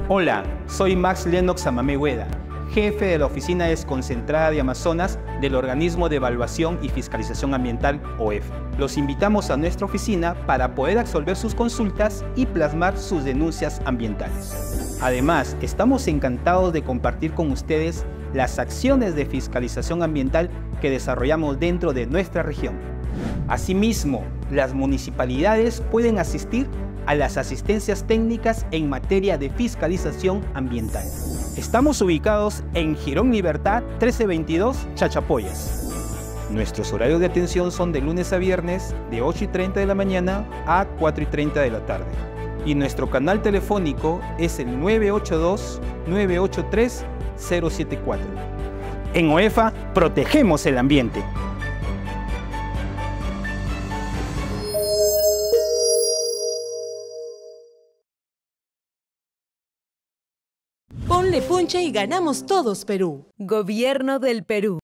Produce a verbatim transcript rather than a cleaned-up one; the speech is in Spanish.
Hola, soy Max Lennox Amamé Hueda, jefe de la Oficina Desconcentrada de Amazonas del Organismo de Evaluación y Fiscalización Ambiental, O E F A. Los invitamos a nuestra oficina para poder absolver sus consultas y plasmar sus denuncias ambientales. Además, estamos encantados de compartir con ustedes las acciones de fiscalización ambiental que desarrollamos dentro de nuestra región. Asimismo, las municipalidades pueden asistir a las asistencias técnicas en materia de fiscalización ambiental. Estamos ubicados en Girón Libertad trece veintidós, Chachapoyas. Nuestros horarios de atención son de lunes a viernes de ocho y treinta de la mañana a cuatro y treinta de la tarde. Y nuestro canal telefónico es el nueve ocho dos, nueve ocho tres, cero siete cuatro. En O E F A, protegemos el ambiente. Ponle punche y ganamos todos, Perú. Gobierno del Perú.